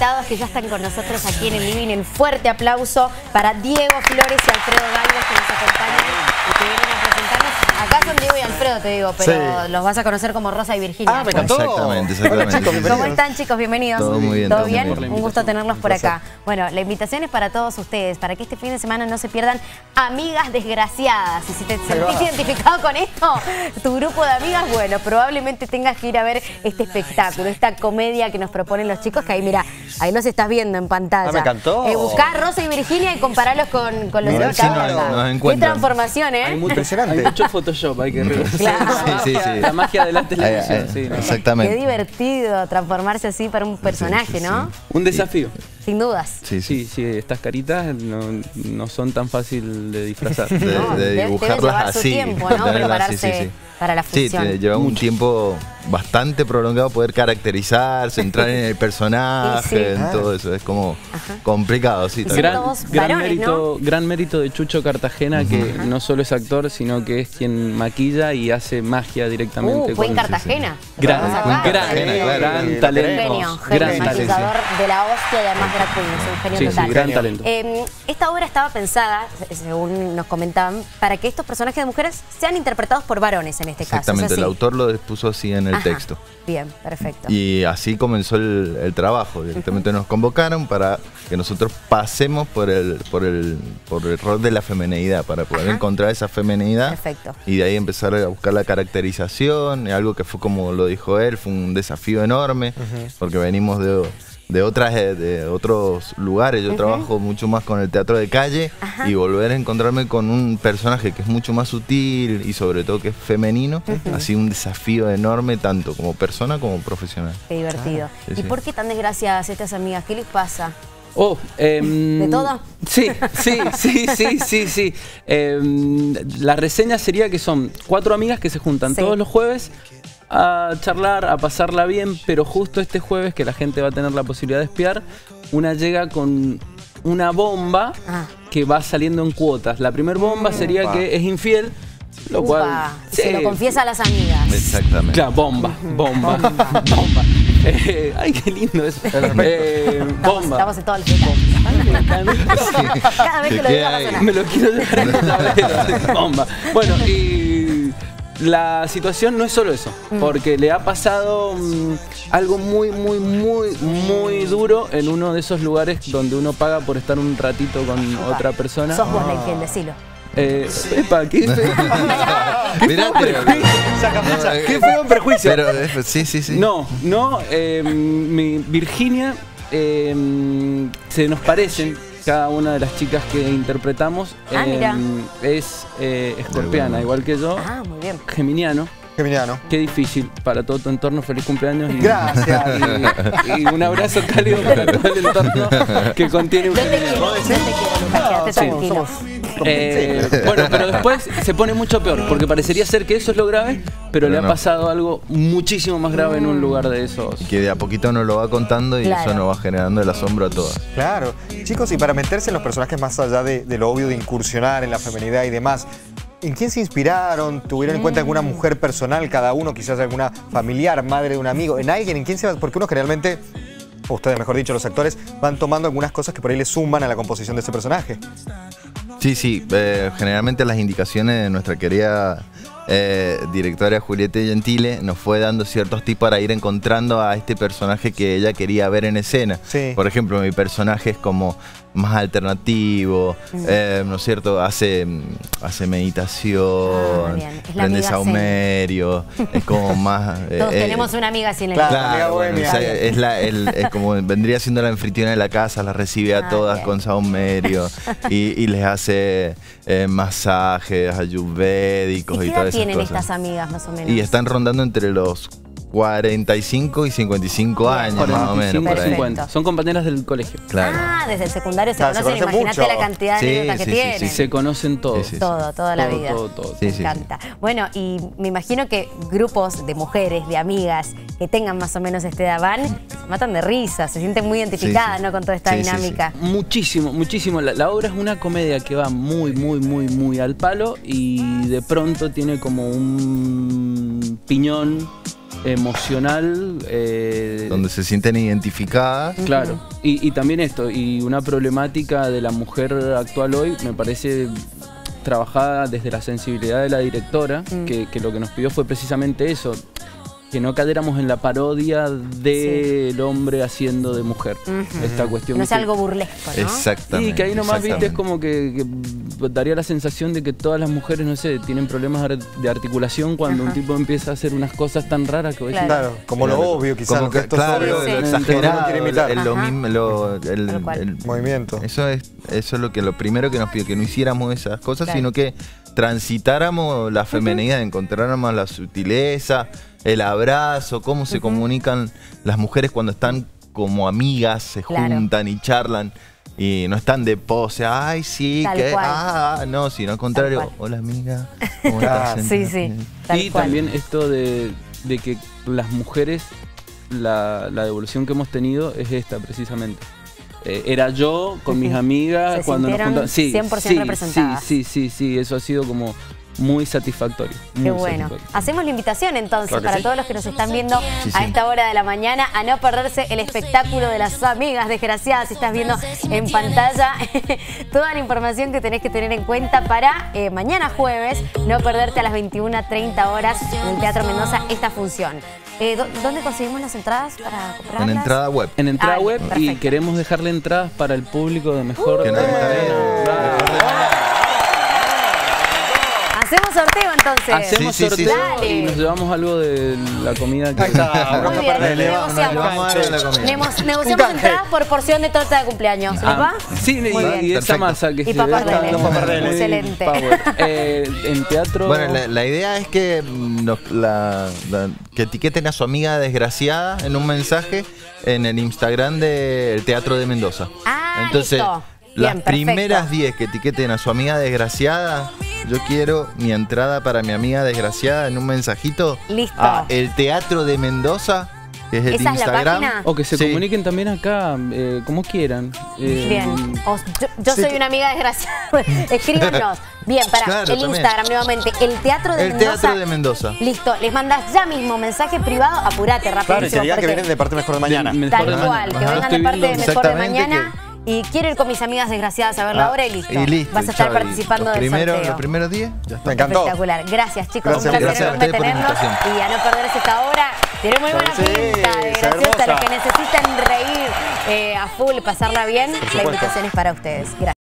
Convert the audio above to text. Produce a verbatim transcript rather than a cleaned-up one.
invitados que ya están con nosotros aquí en el living. Un fuerte aplauso para Diego Flores y Alfredo Galvez, que nos acompañan y que vienen a presentarnos. Acá son Diego y Alfredo, te digo, pero sí, los vas a conocer como Rosa y Virginia. Ah, me encantó. Exactamente, exactamente. Chicos, ¿cómo están, chicos? Bienvenidos. Todo muy bien. ¿Todo, todo bien? Muy bien. Un gusto tenerlos por acá. Bueno, la invitación es para todos ustedes, para que este fin de semana no se pierdan Amigas Desgraciadas. Y si te sentís identificado con esto, tu grupo de amigas, bueno, probablemente tengas que ir a ver este espectáculo, esta comedia que nos proponen los chicos, que ahí, mira, ahí los estás viendo en pantalla. Ah, me encantó. Eh, buscá a Rosa y Virginia y compararlos con, con los Mira, invitados. sí, nos- nos Qué encuentran. transformación, ¿eh? Hay mucho, Impresionante. hay mucho Photoshop, hay que revisar. Claro. La Sí, sí, magia- sí. La magia de la Ay, televisión, ay, sí, ¿no? Exactamente. Qué divertido transformarse así para un personaje, Sí, sí, ¿no? sí. Un desafío. Sin dudas. Sí, sí. Sí, sí, estas caritas no, no son tan fácil de disfrazar. De, No, de debe- debe dibujarlas llevar su así. tiempo, ¿no? tenerlas- Prepararse sí, sí, sí. para la Sí, función. te lleva un tiempo bastante prolongado poder caracterizarse, entrar en el personaje, Sí, sí. en todo eso. Es como complicado, sí. Y tal son cual. todos gran, varones, mérito, gran mérito de Chucho Cartagena, que no solo es actor, sino que es quien maquilla y hace magia directamente. Uh, fue en con- Cartagena. Gran, Recordamos gran, acá. gran, Cartagena, claro. gran Sí, talento. Genio, Gran genio, talento. maquillador de la hostia y además drag queen, es un genio Sí, sí, total. gran talento. Eh, esta obra estaba pensada, se- según nos comentaban, para que estos personajes de mujeres sean interpretados por varones en este caso. Exactamente, ¿es así? el autor lo puso así en el Ajá. texto. Bien, perfecto. Y así comenzó el, el trabajo. Directamente nos convocaron para que nosotros pasemos por el, por el, por el rol de la femenidad, para poder Ajá. encontrar esa femenidad. Perfecto. Y de ahí empezar a buscar la caracterización, algo que fue, como lo dijo él, fue un desafío enorme, porque venimos de, de otras eh, de otros lugares. Yo trabajo mucho más con el teatro de calle. Ajá. Y volver a encontrarme con un personaje que es mucho más sutil y sobre todo que es femenino, ha sido un desafío enorme, tanto como persona como profesional. Qué divertido. Sí, ¿Y sí. por qué tan desgraciadas estas amigas? ¿Qué les pasa? Oh, em, ¿De todo? Sí, sí, sí, sí, sí, sí. Em, la reseña sería que son cuatro amigas que se juntan Sí. todos los jueves a charlar, a pasarla bien, pero justo este jueves, que la gente va a tener la posibilidad de espiar, una llega con una bomba Ah. que va saliendo en cuotas. La primera bomba sería Upa. que es infiel, lo cual... Upa, sí, se lo confiesa a las amigas. Exactamente. Claro, bomba, bomba, bomba. Eh, ay, qué lindo eso. Eh, Estamos, bomba. estamos en todo el detalle. Me encanta. Cada vez que lo ¿Qué diga hay? pasa nada. Me lo quiero llevar en el tablero. Bomba. Bueno, y la situación no es solo eso, porque le ha pasado mm, algo muy, muy, muy, muy duro en uno de esos lugares donde uno paga por estar un ratito con Upa. otra persona. Sos vos la infiel, decilo. Eh, epa, qué feo. Mirá, pero- Saca mucha. Qué feo prejuicio. Pero eh, sí, sí, sí. No, no, eh, mi Virginia, eh, se nos parecen cada una de las chicas que interpretamos. Ah, mira. Es eh, escorpiana, igual que yo, Ah, muy bien. geminiano. Geminiano. Qué difícil para todo tu entorno. Feliz cumpleaños. Y, Gracias. Y, y un abrazo cálido para todo el entorno que contiene un Yo te quiero, geminiano. yo te quiero, Lucas, quédate Sí. tranquilo. Eh, bueno, pero después se pone mucho peor, porque parecería ser que eso es lo grave, pero, Pero le ha no. pasado algo muchísimo más grave en un lugar de esos. Y que de a poquito nos lo va contando y Claro. eso nos va generando el asombro a todas. Claro. Chicos, y para meterse en los personajes más allá de, de lo obvio de incursionar en la feminidad y demás, ¿en quién se inspiraron? ¿Tuvieron en cuenta alguna mujer personal, cada uno, quizás alguna familiar, madre de un amigo? ¿En alguien? ¿En quién se va? Porque uno generalmente, o ustedes mejor dicho, los actores, van tomando algunas cosas que por ahí le suman a la composición de ese personaje. Sí, sí, eh, generalmente las indicaciones de nuestra querida eh, directora Julieta Gentile nos fue dando ciertos tips para ir encontrando a este personaje que ella quería ver en escena. Sí. Por ejemplo, mi personaje es como más alternativo, eh, ¿no es cierto? Hace, hace meditación, Ah, bien. Es la prende amiga saumerio, es como más... eh, Todos eh, tenemos una amiga así en el Claro. equipo. Claro, bueno, bohemia. o sea, es, la, el- es como vendría siendo la anfitriona de la casa, las recibe a Ah, todas bien. con saumerio y, y les hace eh, masajes ayurvédicos ¿Y y, qué todas edad esas tienen cosas. estas amigas más o menos? Y están rondando entre los cuarenta y cinco y cincuenta y cinco Bien. años más o menos. cuarenta y cinco, Por ahí. cincuenta. Son compañeras del colegio. Claro. Ah, desde el secundario se Claro, se conocen, conocen imagínate mucho. la cantidad de Sí, anécdotas que sí, sí, tienen. sí, Se conocen todos. Sí, sí. Todo, toda la Todo, vida. todo, todo. Sí, Me sí, encanta. Bueno, y me imagino que grupos de mujeres, de amigas, que tengan más o menos esta edad van, se matan de risa, se sienten muy identificadas, Sí, sí. ¿no? Con toda esta Sí, sí, dinámica. Muchísimo, muchísimo. La, la obra es una comedia que va muy, muy, muy, muy al palo y de pronto tiene como un piñón emocional. Eh, Donde se sienten identificadas. Claro, y, y también esto, y una problemática de la mujer actual hoy, me parece trabajada desde la sensibilidad de la directora, mm. que, que lo que nos pidió fue precisamente eso, que no cayéramos en la parodia del sí. hombre haciendo de mujer. Uh-huh. Esta cuestión. No es algo burlesco, ¿no? Exactamente. Y que ahí nomás, viste, es como que, que daría la sensación de que todas las mujeres, no sé, tienen problemas de articulación cuando uh-huh. un tipo empieza a hacer unas cosas tan raras que... Claro, claro como claro. lo obvio, quizás. Como que, claro, lo sí. exagerado, el, lo mismo, lo, el, el, el movimiento. Eso es, eso es lo que lo primero que nos pidió, que no hiciéramos esas cosas, claro. sino que transitáramos la femenidad, uh-huh. encontráramos la sutileza, el abrazo, cómo se uh-huh. comunican las mujeres cuando están como amigas, se claro. juntan y charlan y no están de pose, ay sí, tal que cual. ah, no, sino al contrario, hola amiga, ¿cómo estás? Sí, sí. Tal y cual. También esto de, de que las mujeres, la, la devolución que hemos tenido es esta precisamente. Eh, era yo con mis amigas se cuando nos juntamos. Sí, cien por ciento sí, representadas. Sí, sí, sí, sí, eso ha sido como muy satisfactorio. Muy Qué bueno. Satisfactorio. Hacemos la invitación entonces claro para sí. todos los que nos están viendo sí, sí. a esta hora de la mañana a no perderse el espectáculo de las amigas desgraciadas. Si estás viendo en pantalla toda la información que tenés que tener en cuenta para eh, mañana jueves, no perderte a las veintiuna treinta horas en el Teatro Mendoza esta función. Eh, ¿Dónde conseguimos las entradas para comprarlas? En entrada web. En entrada ah, web perfecto. Y queremos dejarle entradas para el público de mejor. Uh, que no está bien. Hacemos sorteo entonces. Hacemos sí, sí, sorteo sí. y nos llevamos algo de la comida que... Ahí está, muy bien, negociamos. Negociamos, negociamos entradas por porción de torta de cumpleaños. ¿Les va? Sí, y, y esa masa que y se papardeles. Excelente. Eh, en teatro... Bueno, la, la idea es que, nos, la, la, que etiqueten a su amiga desgraciada en un mensaje en el Instagram del Teatro de Mendoza. Ah, entonces, listo. las Bien, primeras diez que etiqueten a su amiga desgraciada, yo quiero mi entrada para mi amiga desgraciada en un mensajito. Listo. A el Teatro de Mendoza, que es el ¿Esa Instagram. Es la o que se sí. comuniquen también acá, eh, como quieran. Eh, Bien. O, yo yo soy una amiga desgraciada. Escríbanos. Bien, para claro, el también. Instagram nuevamente. El Teatro de el Mendoza. El Teatro de Mendoza. Listo. Les mandas ya mismo mensaje privado. Apurate, rapidísimo. Claro, sería que vienen de parte Mejor de Mañana. De, Tal de cual. mañana. Que Ajá. vengan de parte de Mejor de Mañana. Que... Y quiero ir con mis amigas desgraciadas a ver la ah, obra y listo. Y listo. Vas a estar chau, participando los del primero, sorteo. Los primeros días, ya está. Me encantó. Espectacular. Gracias, chicos. Gracias, Un placer gracias enorme a ustedes por la tenerlos. Y a no perderse esta obra. Tiene muy buena Sí, pinta de está graciosa. hermosa. Los que necesitan reír eh, a full, pasarla bien, la supuesto. invitación es para ustedes. Gracias.